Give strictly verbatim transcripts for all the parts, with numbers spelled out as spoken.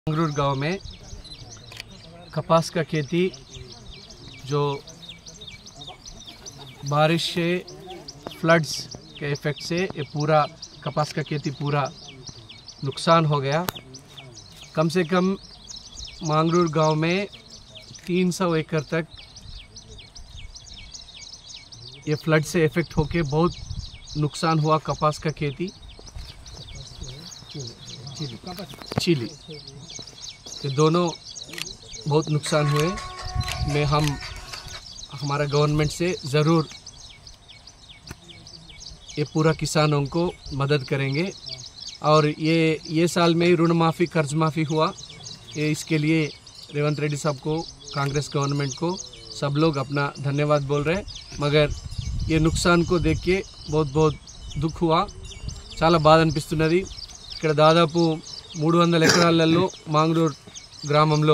मंगरूर गांव में कपास का खेती जो बारिश से फ्लड्स के इफ़ेक्ट से ये पूरा कपास का खेती पूरा नुकसान हो गया। कम से कम मंगरूर गांव में तीन सौ एकड़ तक ये फ्लड से इफ़ेक्ट होके बहुत नुकसान हुआ। कपास का खेती चिली ये दोनों बहुत नुकसान हुए। में हम हमारा गवर्नमेंट से ज़रूर ये पूरा किसानों को मदद करेंगे और ये ये साल में ही ऋण माफ़ी कर्ज माफ़ी हुआ। ये इसके लिए रेवंत रेड्डी साहब को, कांग्रेस गवर्नमेंट को सब लोग अपना धन्यवाद बोल रहे हैं। मगर ये नुकसान को देख के बहुत बहुत दुख हुआ, చాలా బాధ అనిపిస్తున్నది। ఇక్కడ దాదాపు మూడు వందల ఎకరాలలో మంగరూర్ గ్రామంలో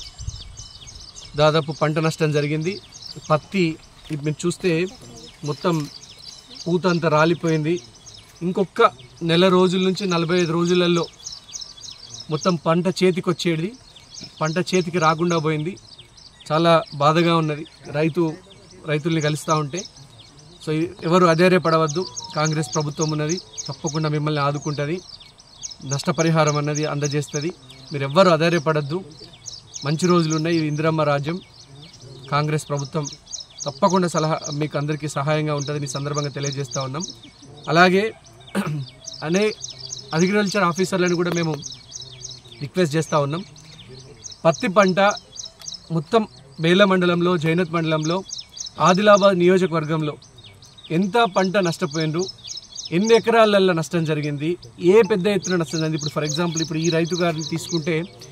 దాదాపు పంట నష్టం జరిగింది। పత్తి మీరు చూస్తే మొత్తం పూత అంతా రాలిపోయింది। ఇంకొక నెల రోజుల నుంచి నలభై ఐదు రోజులలో మొత్తం పంట చేతికి వచ్చేది, పంట చేతికి రాకుండా పోయింది। చాలా బాధగా ఉన్నది రైతు రైతుల్ని కలుస్తూ ఉంటే। సో ఎవరు అధైర్యపడవద్దు, కాంగ్రెస్ ప్రభుత్వం ఉన్నది, తప్పకుండా మిమ్మల్ని ఆదుకుంటుంది, నష్టపరిహారం అన్నది అందజేస్తుంది। మీరు ఎవ్వరు అధైర్యపడద్దు, మంచి రోజులు ఉన్నాయి। ఇందిరమ్మ రాజ్యం, కాంగ్రెస్ ప్రభుత్వం తప్పకుండా సలహా మీకు అందరికీ సహాయంగా ఉంటుందని సందర్భంగా తెలియజేస్తూ ఉన్నాం। అలాగే అనే అగ్రికల్చర్ ఆఫీసర్లను కూడా మేము రిక్వెస్ట్ చేస్తూ ఉన్నాం। పత్తి పంట మొత్తం బేల మండలంలో, జైనత్ మండలంలో, ఆదిలాబాద్ నియోజకవర్గంలో ఎంత పంట నష్టపోయిండ్రు, ఎన్ని ఎకరాలలో నష్టం జరిగింది, ఏ పెద్ద ఎత్తున నష్టం జరిగింది। ఇప్పుడు ఫర్ ఎగ్జాంపుల్ ఇప్పుడు ఈ రైతు గారిని తీసుకుంటే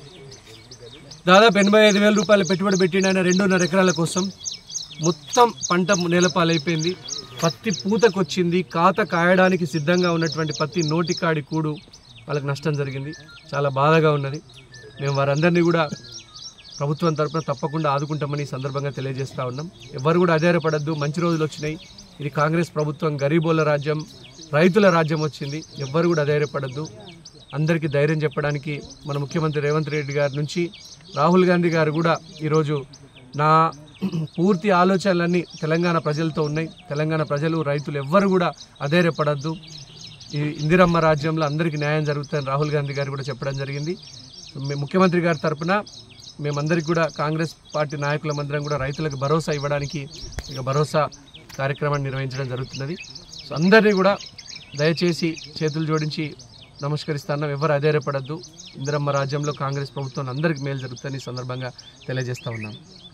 దాదాపు ఎనభై ఐదు వేల రూపాయలు పెట్టుబడి పెట్టిన ఆయన రెండున్నర ఎకరాల కోసం మొత్తం పంట నేలపాలైపోయింది। పత్తి పూతకు వచ్చింది, కాత కాయడానికి సిద్ధంగా ఉన్నటువంటి పత్తి నోటికాడి కూడు వాళ్ళకి నష్టం జరిగింది। చాలా బాధగా ఉన్నది। మేము వారందరినీ కూడా ప్రభుత్వం తరఫున తప్పకుండా ఆదుకుంటామని సందర్భంగా తెలియజేస్తూ ఉన్నాం। ఎవరు కూడా అధైర్యపడద్దు, మంచి రోజులు వచ్చినాయి। ఇది కాంగ్రెస్ ప్రభుత్వం, గరీబోళ్ళ రాజ్యం, రైతుల రాజ్యం వచ్చింది। ఎవ్వరు కూడా అధైర్యపడద్దు, అందరికీ ధైర్యం చెప్పడానికి మన ముఖ్యమంత్రి రేవంత్ రెడ్డి గారి నుంచి రాహుల్ గాంధీ గారు కూడా ఈరోజు నా పూర్తి ఆలోచనలన్నీ తెలంగాణ ప్రజలతో ఉన్నాయి। తెలంగాణ ప్రజలు, రైతులు ఎవ్వరు కూడా అధైర్యపడద్దు, ఈ ఇందిరమ్మ రాజ్యంలో అందరికీ న్యాయం జరుగుతుందని రాహుల్ గాంధీ గారు కూడా చెప్పడం జరిగింది। ముఖ్యమంత్రి గారి తరఫున మేమందరికీ కూడా, కాంగ్రెస్ పార్టీ నాయకులమందరం కూడా రైతులకు భరోసా ఇవ్వడానికి ఇక భరోసా కార్యక్రమాన్ని నిర్వహించడం జరుగుతున్నది। సో అందరినీ కూడా దయచేసి చేతులు జోడించి నమస్కరిస్తున్నాం, ఎవరు అధైర్యపడద్దు। ఇందిరమ్మ రాజ్యంలో కాంగ్రెస్ ప్రభుత్వం అందరికీ మేలు జరుగుతుందని సందర్భంగా తెలియజేస్తూ ఉన్నాం।